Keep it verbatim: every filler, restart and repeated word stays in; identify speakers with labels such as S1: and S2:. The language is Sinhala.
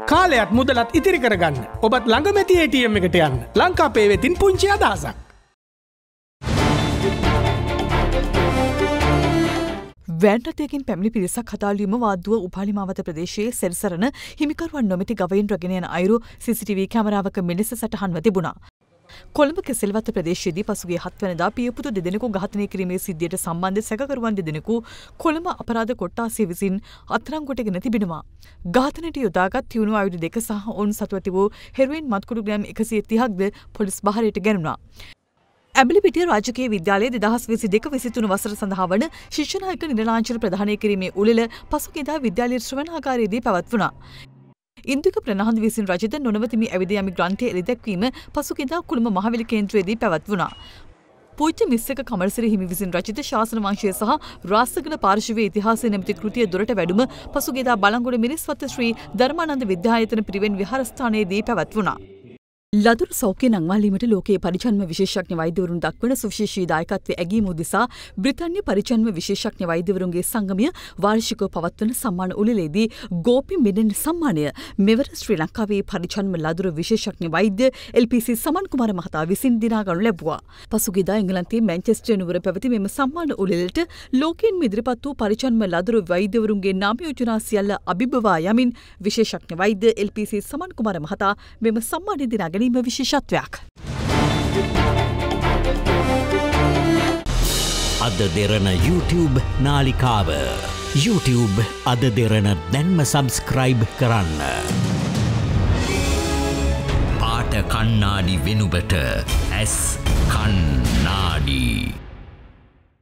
S1: කාලයත් මුදලත් ඉතිරි කරගන්න. ඔබත් ළඟම ඇති A T M එකට යන්න. ලංකාපේ වෙතින් පුංචි අදහසක්.
S2: වෑන්රථයකින් පැමිණි පිරිසක් හදාලියුම වාද්දුව උපාලිමාවත ප්‍රදේශයේ සෙල්සරන හිමිකරුවන් නොමැති ගවයින් රැගෙන යන අයුරු C C T V කැමරාවක මෙලෙස සටහන්ව තිබුණා. කොළඹ කෙසෙල්වත්ත ප්‍රදේශයේදී පසුගිය හත් වෙනිදා පියපුතු දෙදෙනෙකු ඝාතනය කිරීමේ සිද්ධියට සම්බන්ධ සැකකරුවන් දෙදෙනෙකු කොළඹ අපරාධ කොට්ටාසය විසින් අත්අඩංගුවටගෙන තිබෙනවා. ඝාතනයට යොදාගත් තියුණු ආයුධ දෙක සහ ඔවුන් සතුව තිබූ හෙරොයින් මත්කුඩු ග්‍රෑම් එකසිය තිහක්ද පොලිස් බහරයට ගැනුණා. ඇඹිලිපිටිය රාජකීය විද්‍යාලයේ දෙදහස් විසි දෙක විසි තුන වසර සඳහා වන ශිෂ්‍යනායක නිරලාංචන ප්‍රදානය කිරීමේ උළෙල පසුගියදා විද්‍යාලයේ ශ්‍රවණාගාරයේදී පැවැත්වුණා. ඉන්දික ප්‍රනාන්දු විසින් රචිත නොනවතිමි ඇවිද යමි ග්‍රන්ථය එළිදැක්වීම පසුගියදා කුළුම මහවැලි කේන්ද්‍රයේදී පැවැත්වුණා. පූජ්‍ය මිස්සක කමලසිරි හිමි විසින් රචිත ශාසන වංශය සහ රාසගල පාර්ශවයේ ඉතිහාසය නැමැති කෘතිය දොරට වැඩුම පසුගියදා බලංගොඩ මිරිස්වත්ත ශ්‍රී ධර්මානන්ද විද්‍යායතන පිරිවෙන් විහාරස්ථානයේදී පැවැත්වුණා. ලදරු සෞඛ්‍ය නංවාලීමට ලෝකයේ පරිචන්ම විශේෂඥ වෛද්‍යවරුන් දක්වන සුවිශේෂී දායකත්වය ඇගීම උදෙසා බ්‍රිතාන්‍ය පරිචන්ම විශේෂඥ වෛද්‍යවරුන්ගේ සංගමය වාර්ෂිකව පවත්වන සම්මාන උළෙලේදී ගෝපි මෙඩන් සම්මානය මෙවර ශ්‍රී ලංකාවේ පරිචන්ම ලදරු විශේෂඥ වෛද්‍ය එල් පී සී සමන් කුමාර මහතා විසින් දිනාගනු ලැබුවා. පසුගියදා එංගලන්තයේ මැන්චෙස්ටර් නුවර පැවති මෙම සම්මාන උළෙලට ලෝකයෙන් ඉදිරිපත් වූ පරිචන්ම ලදරු වෛද්‍යවරුන්ගේ නාම යෝජනා සියල්ල අභිබවා යමින් විශේෂඥ වෛද්‍ය එල් පී සී සමන් කුමාර මහතා මෙම සම්මානය දිනා ගැනීම විශේෂත්වයක්.
S3: අද දෙරණ YouTube නාලිකාව YouTube අද දෙරණ දැන්ම සබස්ක්‍රයිබ් කරන්න. පාට කන්නාඩි වෙනුබට ඇස් කන්නාඩි